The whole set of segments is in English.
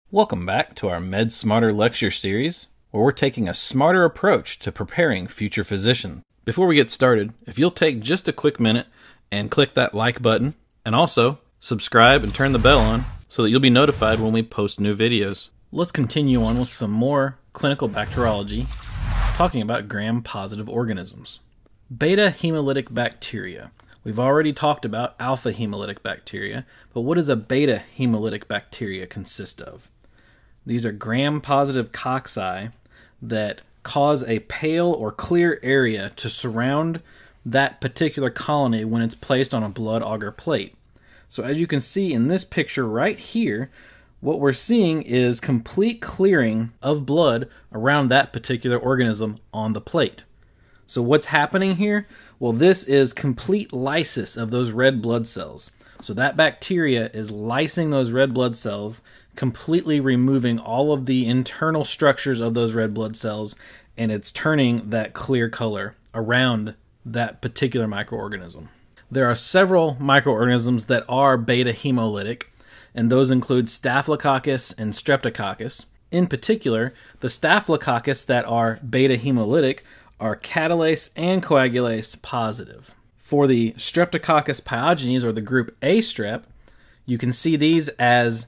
Welcome back to our MedSmarter lecture series, where we're taking a smarter approach to preparing future physicians. Before we get started, if you'll take just a quick minute and click that like button, and also subscribe and turn the bell on so that you'll be notified when we post new videos. Let's continue on with some more clinical bacteriology, talking about gram-positive organisms. Beta hemolytic bacteria. We've already talked about alpha hemolytic bacteria, but what does a beta hemolytic bacteria consist of? These are gram-positive cocci that cause a pale or clear area to surround that particular colony when it's placed on a blood agar plate. So as you can see in this picture right here, what we're seeing is complete clearing of blood around that particular organism on the plate. So what's happening here? Well, this is complete lysis of those red blood cells. So that bacteria is lysing those red blood cells, completely removing all of the internal structures of those red blood cells, and it's turning that clear color around that particular microorganism. There are several microorganisms that are beta hemolytic, and those include Staphylococcus and Streptococcus. In particular, the Staphylococcus that are beta hemolytic are catalase and coagulase positive. For the Streptococcus pyogenes, or the group A strep, you can see these as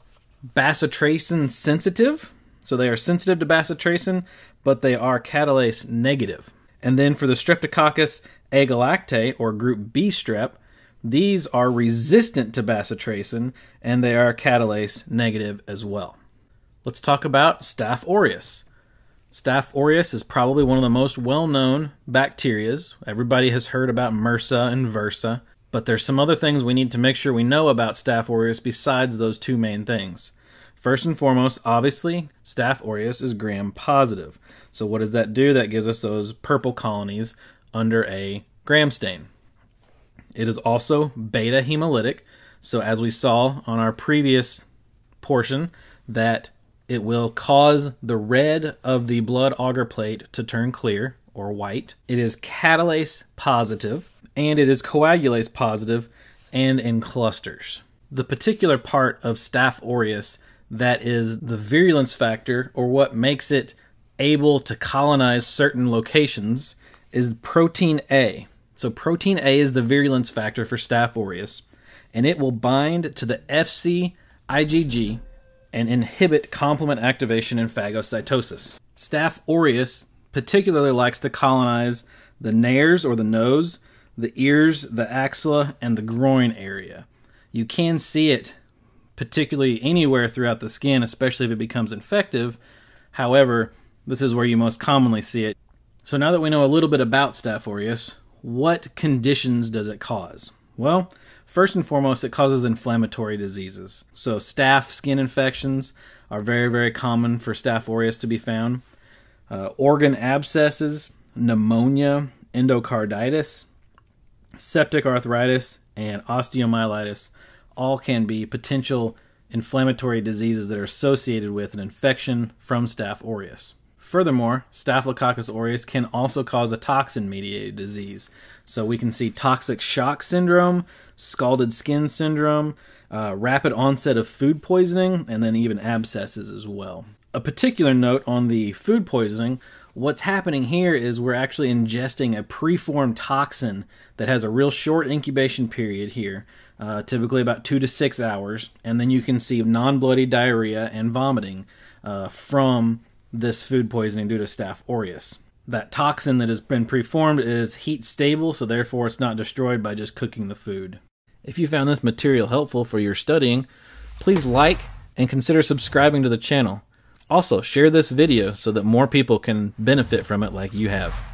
bacitracin sensitive. So they are sensitive to bacitracin, but they are catalase negative. And then for the Streptococcus agalactae, or group B strep, these are resistant to bacitracin, and they are catalase negative as well. Let's talk about Staph aureus. Staph aureus is probably one of the most well-known bacterias. Everybody has heard about MRSA and VRSA, but there's some other things we need to make sure we know about Staph aureus besides those two main things. First and foremost, obviously, Staph aureus is gram-positive. So what does that do? That gives us those purple colonies under a gram stain. It is also beta hemolytic, so as we saw on our previous portion, that it will cause the red of the blood agar plate to turn clear or white. It is catalase positive, and it is coagulase positive, and in clusters. The particular part of Staph aureus that is the virulence factor, or what makes it able to colonize certain locations, is protein A. So protein A is the virulence factor for Staph aureus, and it will bind to the Fc IgG and inhibit complement activation and phagocytosis. Staph aureus particularly likes to colonize the nares, or the nose, the ears, the axilla, and the groin area. You can see it particularly anywhere throughout the skin, especially if it becomes infective. However, this is where you most commonly see it. So now that we know a little bit about Staph aureus, what conditions does it cause? Well, first and foremost, it causes inflammatory diseases. So staph skin infections are very, very common for Staph aureus to be found. Organ abscesses, pneumonia, endocarditis, septic arthritis, and osteomyelitis all can be potential inflammatory diseases that are associated with an infection from Staph aureus. Furthermore, Staphylococcus aureus can also cause a toxin-mediated disease. So we can see toxic shock syndrome, scalded skin syndrome, rapid onset of food poisoning, and then even abscesses as well. A particular note on the food poisoning, what's happening here is we're actually ingesting a preformed toxin that has a real short incubation period here, typically about 2 to 6 hours, and then you can see non-bloody diarrhea and vomiting from this food poisoning due to Staph aureus. That toxin that has been preformed is heat stable, so therefore it's not destroyed by just cooking the food. If you found this material helpful for your studying, please like and consider subscribing to the channel. Also, share this video so that more people can benefit from it like you have.